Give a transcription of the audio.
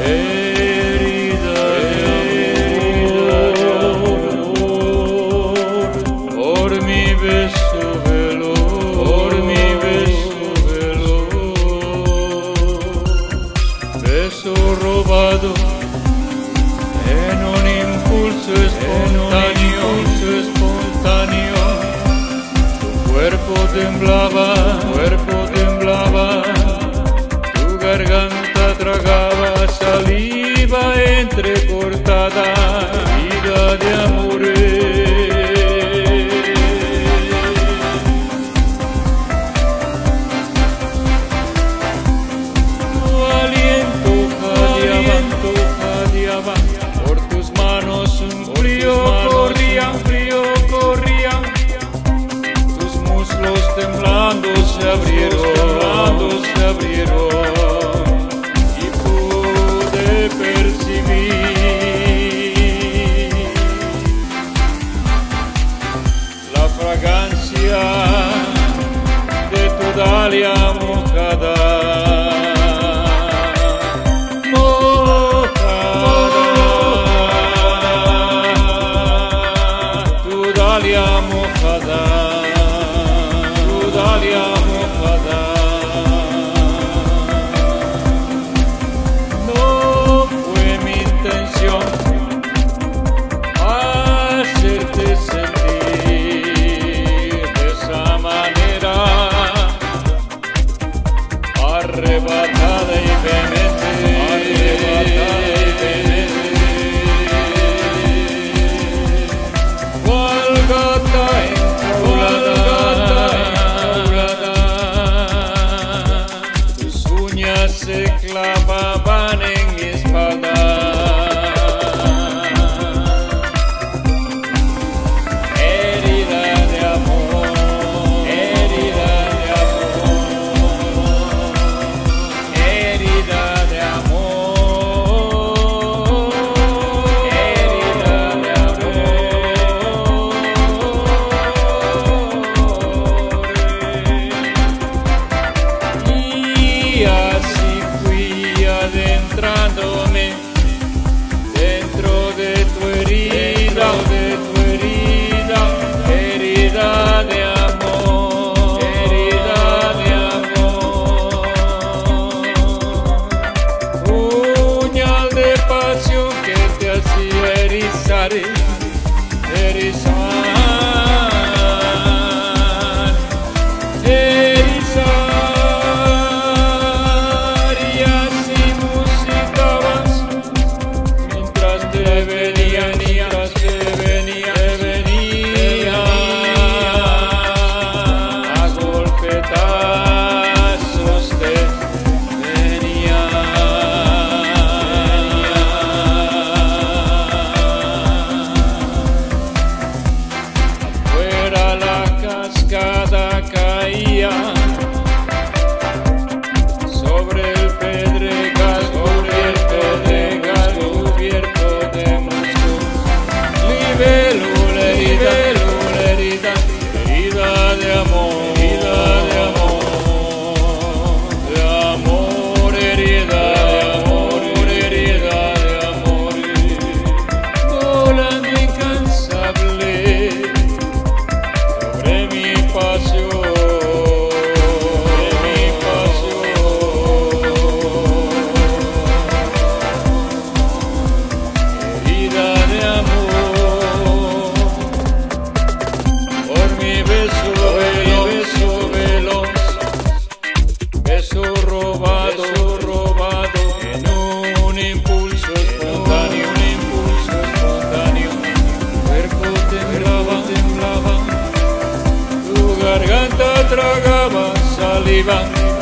herida de amor, por mi beso veloz, por mi beso veloz, beso robado en un impulso espontáneo, tu cuerpo temblaba, tu garganta tragaba saliva entrecortada, herida de amores. Tu aliento jadeaba, por tus manos un frío corría, tus muslos temblando se abrieron, y pude percibir la fragancia de tu dalia mojada. Tu dalia mojada. No fue mi intención hacerte sentir de esa manera, arrebatada y vehemente. Cual gata enjaulada, tus uñas se clavaban en mi espalda. Herida de amor, herida de amor, herida de amor, herida de amor. Y así fui adentrándome dentro de tu herida, herida de amor, herida de amor. Puñal de pasión que te hacía erizar, y así musicabas mientras te venía a golpetazos te venía. Afuera la cascada caía sobre el pedregal cubierto de musgo. Libélula, herida de amor, herida de amor, volando incansable sobre mi pasión. Herida de amor, por mi beso veloz, beso robado en un impulso espontáneo, cuerpo temblaba, tu garganta tragaba saliva.